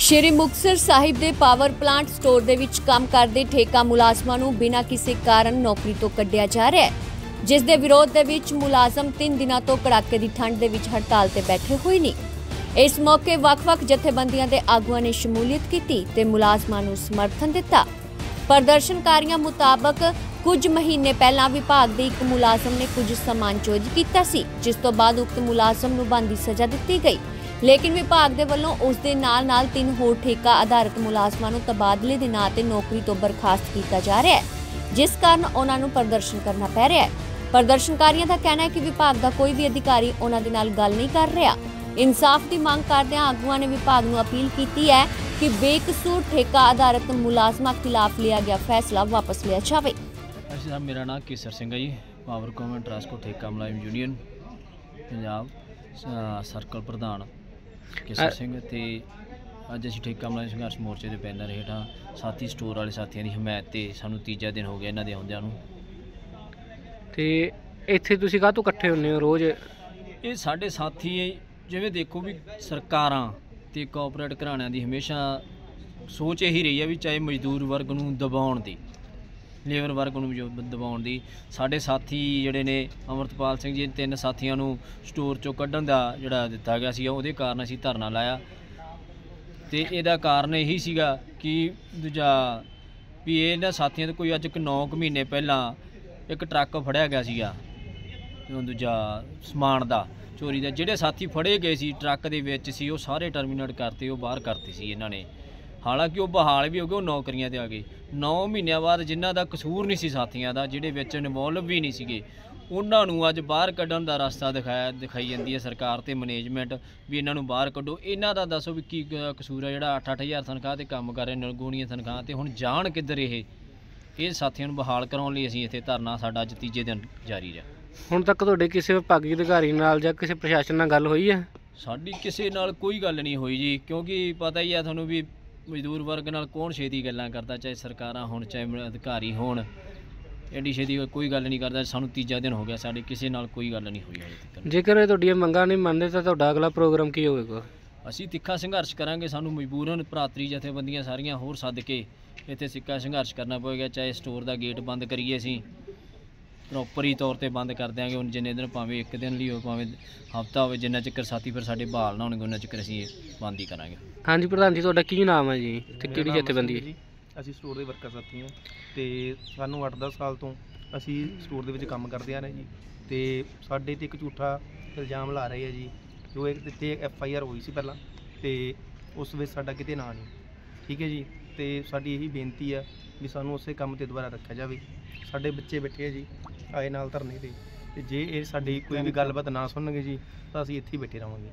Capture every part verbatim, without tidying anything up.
ਸ਼੍ਰੀ ਮੁਕਤਸਰ ਸਾਹਿਬ ਦੇ power plant store ਦੇ ਵਿੱਚ ਕੰਮ ਕਰਦੇ ਠੇਕਾ ਮੁਲਾਜ਼ਮਾਂ ਨੂੰ ਬਿਨਾਂ ਕਿਸੇ ਕਾਰਨ ਨੌਕਰੀ ਤੋਂ ਕੱਢਿਆ ਜਾ ਰਿਹਾ ਹੈ, ਜਿਸ ਦੇ ਵਿਰੋਧ ਦੇ ਵਿੱਚ ਮੁਲਾਜ਼ਮ ਤਿੰਨ ਦਿਨਾਂ ਤੋਂ ਕੜਾਕੇ ਦੀ ਠੰਡ ਦੇ ਵਿੱਚ ਹੜਤਾਲ ਤੇ ਬੈਠੇ ਹੋਏ ਨੇ। ਇਸ ਮੌਕੇ ਵੱਖ-ਵੱਖ ਜਥੇਬੰਦੀਆਂ ਦੇ ਆਗੂਆਂ ਨੇ ਸ਼ਮੂਲੀਅਤ ਕੀਤੀ ਤੇ ਮੁਲਾਜ਼ਮਾਂ ਨੂੰ ਸਮਰਥਨ ਦਿੱਤਾ। ਪ੍ਰਦਰਸ਼ਨਕਾਰੀਆਂ ਮੁਤਾਬਕ ਕੁਝ ਮਹੀਨੇ ਪਹਿਲਾਂ ਵਿਭਾਗ ਦੇ ਇੱਕ ਮੁਲਾਜ਼ਮ ਨੇ ਕੁਝ ਸਮਾਨ ਚੋਰੀ ਕੀਤਾ ਸੀ, ਜਿਸ ਤੋਂ ਬਾਅਦ ਉਕਤ ਮੁਲਾਜ਼ਮ ਨੂੰ ਬੰਦੀ ਸਜ਼ਾ ਦਿੱਤੀ ਗਈ। लेकिन विभाग के वल्लों उस दे नाल नाल तीन होर ठेका आधारित मुलाजमां नूं तबादले दे नां ते नौकरी तो बर्खास्त किया जा रहा है, जिस कारण उन्हां नूं प्रदर्शन करना पै रहा है। प्रदर्शनकारियों का कहना है कि विभाग का कोई भी अधिकारी उन्हां दे नाल गल नहीं कर रहा। इंसाफ की मांग करदे आगूआं ने विभाग नूं अपील की है कि बेकसूर ठेका आधारित मुलाजमां खिलाफ लिया गया फैसला वापस लिया जाए। मेरा नाम केसर सिंह है जी, पावर गवर्नमेंट ट्रांसपोर्ट ठेका मुलाजम यूनियन पंजाब सर्कल प्रधान केसर सिंह। ते अज असीं ठेका मुलाजम संघर्ष मोर्चे के बैनर हेठां साथी स्टोर वाले साथियों की हमायत ते सानूं तीजा दिन हो गया इन्हां दे आउंदिआं नूं। ते इत्थे तुसीं काहतों इकट्ठे हुंदे हो रोज़? ये साडे साथी जिवें देखो भी सरकारां ते कॉरपोरेट घराणिਆਂ ਦੀ हमेशा सोच यही रही है भी चाहे मजदूर वर्ग नूं दबाउण दी, लेबर वर्ग नूं जो दबाउण दी। साडे साथी जिहड़े ने अमरतपाल सिंह जी तीन साथियों नूं स्टोर चों कड्ढण दा जिहड़ा दित्ता गया सी, उहदे कारण असीं धरना लाया। ते इहदा कारण यही सीगा कि दूजा भी इन्हां साथियों ते कोई अज नौ कुछ महीने पहलां एक ट्रक फड़िया गया सीगा दूजा समान दा चोरी दा। जिहड़े साथी फड़े गए सी ट्रक दे विच सी वो सारे टर्मीनेट करते, वो बाहर करते सी इन्हां ने। हालांकि वो बहाल भी हो गए, वो नौकरियां ते आ गए। नौ महीनों बाद जिन्हां दा कसूर नहीं सी साथियों का, जिहड़े विच इनवॉल्व भी नहीं सीगे, उन्हां नूं अज बाहर कड्ढण दा रस्ता दिखाया दिखाई जाती है सरकार ते मैनेजमेंट भी इन्हां नूं बाहर कड्ढो। इन्हां दा दसो भी की कसूर है जिहड़ा अठ अठ हज़ार तनख्वाह ते काम कर रहे नगूणीਆਂ तनख्वाह ते हुण जाण किधर ये ਇਹ ਸਾਥੀਆਂ ਨੂੰ ਬਹਾਲ ਕਰਾਉਣ ਲਈ ਅਸੀਂ ਇੱਥੇ ਧਰਨਾ ਸਾਡਾ ਅੱਜ ਤੀਜੇ ਦਿਨ ਜਾਰੀ ਰਿਹਾ। ਹੁਣ ਤੱਕ ਤੁਹਾਡੇ ਕਿਸੇ ਵਿਭਾਗੀ ਅਧਿਕਾਰੀ ਨਾਲ ਜਾਂ ਕਿਸੇ ਪ੍ਰਸ਼ਾਸਨ ਨਾਲ ਗੱਲ ਹੋਈ ਹੈ? ਸਾਡੀ ਕਿਸੇ ਨਾਲ ਕੋਈ ਗੱਲ ਨਹੀਂ ਹੋਈ ਜੀ, ਕਿਉਂਕਿ ਪਤਾ ਹੀ ਆ ਤੁਹਾਨੂੰ ਵੀ मजदूर वर्ग नाल कौन छेती गल्लां करता, चाहे सरकारां होण चाहे अधिकारी होण, एडी छेती कोई गल नहीं करता। सानूं तीजा दिन हो गया, साडी किसी नाल कोई गल नहीं हुई अजे तक। जेकर तुहाडीआं मंगां नहीं मनदे तां तुहाडा अगला प्रोग्राम की होवेगा? असीं तिखा संघर्ष करांगे। सानूं मजबूरन भरातरी जथेबंदियां सारियां होर सद के इत्थे सिक्का संघर्ष करना पवेगा। चाहे स्टोर दा गेट बंद करिए असीं प्रॉपरी तौर पर बंद कर देंगे, उन जिन्ने दिन भावें एक दिन लिए हो भावें हफ्ता हो, जिन्ना चिकर साथी फिर साडे बहाल ना होणगे उन्ना चिकर असीं बंद ही करांगे। हाँ जी प्रधान जी, तुहाडा की नाम है जी ते किहड़ी जथेबंदी है? असीं स्टोर दे वर्कर साथी हां ते सानूं अठ दस साल तो असीं स्टोर दे विच काम करदे आ रहे जी। ते साडे ते एक झूठा इल्जाम ला रहे हैं जी, जो इत्थे एफ आई आर होई सी पहलां ते उस विच साडा किते ना नहीं, ठीक है जी। ते साडी यही बेनती है भी सानूं उसे काम ते दुबारा रखिया जावे। साडे बच्चे बैठे जी आए नाल धरने ते, ते जे ये साडी कोई भी गलबात ना सुनणगे जी तां असीं इत्थे बैठे रहांगे।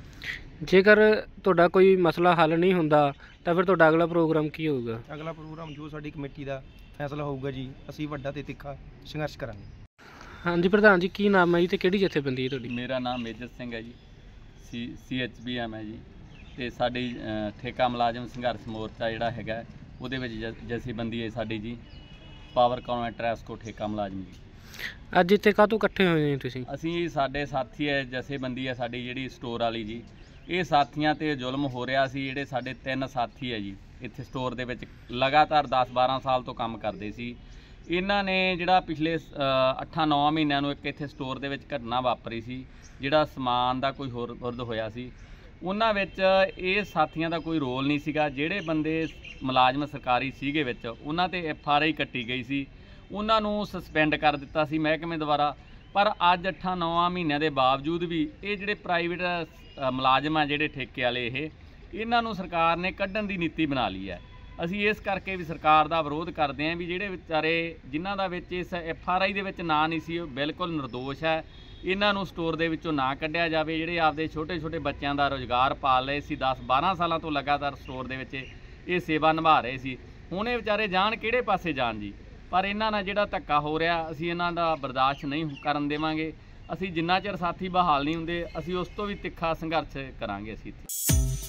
जेकर तुहाडा कोई मसला हल नहीं हुंदा तां फिर तुहाडा अगला प्रोग्राम की होगा? अगला प्रोग्राम जो साडी कमेटी दा फैसला होगा जी, असीं वड्डा ते तिखा संघर्ष करांगे। हाँ जी प्रधान जी, की नाम है जी ते किहड़ी जथेबंदी है तुहाडी? मेरा नाम मेजर सिंह है जी, C C H B M है जी। ते साडी ठेका मुलाजम संघर्ष मोर्चा जिहड़ा हैगा ਉਹਦੇ ਵਿੱਚ ਜਥੇਬੰਦੀ ਹੈ ਸਾਡੀ ਜੀ ਪਾਵਰ ਗਵਰਨਮੈਂਟ ਟਰਾਂਸਪੋਰਟ ਠੇਕਾ ਮੁਲਾਜ਼ਮ ਜੀ। ਅੱਜ ਇੱਥੇ ਕਾਹਤੋਂ ਇਕੱਠੇ ਹੋਏ ਨੇ ਤੁਸੀਂ? ਅਸੀਂ ਸਾਡੇ ਸਾਥੀ ਹੈ ਜਥੇਬੰਦੀ ਹੈ ਸਾਡੀ ਜਿਹੜੀ ਸਟੋਰ ਵਾਲੀ ਜੀ, ਇਹ ਸਾਥੀਆਂ ਤੇ ਜ਼ੁਲਮ ਹੋ ਰਿਹਾ ਸੀ। ਜਿਹੜੇ ਸਾਡੇ ਤਿੰਨ ਸਾਥੀ ਹੈ ਜੀ ਇੱਥੇ ਸਟੋਰ ਦੇ ਵਿੱਚ ਲਗਾਤਾਰ ਦਸ ਬਾਰਾਂ ਸਾਲ ਤੋਂ ਕੰਮ ਕਰਦੇ ਸੀ। ਇਹਨਾਂ ਨੇ ਜਿਹੜਾ ਪਿਛਲੇ ਅੱਠਾਂ ਨੌਂ ਮਹੀਨਿਆਂ ਨੂੰ ਇੱਕ ਇੱਥੇ ਸਟੋਰ ਦੇ ਵਿੱਚ ਘਟਨਾ ਵਾਪਰੀ ਸੀ, ਜਿਹੜਾ ਸਮਾਨ ਦਾ ਕੋਈ ਹੋਰ ਵਿਰੋਧ ਹੋਇਆ ਸੀ। ਉਹਨਾਂ ਵਿੱਚ ਇਹ ਸਾਥੀਆਂ ਦਾ ਕੋਈ ਰੋਲ ਨਹੀਂ ਸੀਗਾ। ਜਿਹੜੇ ਬੰਦੇ ਮੁਲਾਜ਼ਮ ਸਰਕਾਰੀ ਸੀਗੇ ਵਿੱਚ ਉਹਨਾਂ ਤੇ ਐਫ ਆਰ ਆਈ ਕੱਟੀ ਗਈ ਸੀ, ਉਹਨਾਂ ਨੂੰ ਸਸਪੈਂਡ ਕਰ ਦਿੱਤਾ ਸੀ ਮਹਿਕਮੇ ਦੁਆਰਾ। ਪਰ ਅੱਜ ਅੱਠਾਂ ਨੌਂ ਮਹੀਨਿਆਂ ਦੇ ਬਾਵਜੂਦ ਵੀ ਇਹ ਜਿਹੜੇ ਪ੍ਰਾਈਵੇਟ ਮੁਲਾਜ਼ਮ ਆ ਜਿਹੜੇ ਠੇਕੇ ਵਾਲੇ ਇਹ ਇਹਨਾਂ ਨੂੰ ਸਰਕਾਰ ਨੇ ਕੱਢਣ ਦੀ ਨੀਤੀ ਬਣਾ ਲਈ ਹੈ। ਅਸੀਂ ਇਸ ਕਰਕੇ ਵੀ ਸਰਕਾਰ ਦਾ ਵਿਰੋਧ ਕਰਦੇ ਹਾਂ ਵੀ ਜਿਹੜੇ ਵਿਚਾਰੇ ਜਿਨ੍ਹਾਂ ਦਾ ਵਿੱਚ ਇਸ ਐਫ ਆਰ ਆਈ ਦੇ ਵਿੱਚ ਨਾਂ ਨਹੀਂ ਸੀ, ਉਹ ਬਿਲਕੁਲ ਨਿਰਦੋਸ਼ ਹੈ। ਇਹਨਾਂ ਨੂੰ ਸਟੋਰ ਦੇ ਵਿੱਚੋਂ ਨਾ ਕੱਢਿਆ ਜਾਵੇ। ਜਿਹੜੇ ਆਪਦੇ ਛੋਟੇ ਛੋਟੇ ਬੱਚਿਆਂ ਦਾ ਰੁਜ਼ਗਾਰ ਪਾਲ ਰਹੇ ਸੀ, ਦਸ ਬਾਰਾਂ ਸਾਲਾਂ ਤੋਂ ਲਗਾਤਾਰ ਸਟੋਰ ਦੇ ਵਿੱਚ ਇਹ ਸੇਵਾ ਨਿਭਾ ਰਹੇ ਸੀ, ਹੁਣ ਇਹ ਵਿਚਾਰੇ ਜਾਣ ਕਿਹੜੇ ਪਾਸੇ ਜਾਣ ਜੀ। ਪਰ ਇਹਨਾਂ ਨਾਲ ਜਿਹੜਾ ਧੱਕਾ ਹੋ ਰਿਹਾ ਅਸੀਂ ਇਹਨਾਂ ਦਾ ਬਰਦਾਸ਼ਤ ਨਹੀਂ ਕਰਨ ਦੇਵਾਂਗੇ। ਅਸੀਂ ਜਿੰਨਾ ਚਿਰ ਸਾਥੀ ਬਹਾਲ ਨਹੀਂ ਹੁੰਦੇ ਅਸੀਂ ਉਸ ਤੋਂ ਵੀ ਤਿੱਖਾ ਸੰਘਰਸ਼ ਕਰਾਂਗੇ ਅਸੀਂ ਇੱਥੇ।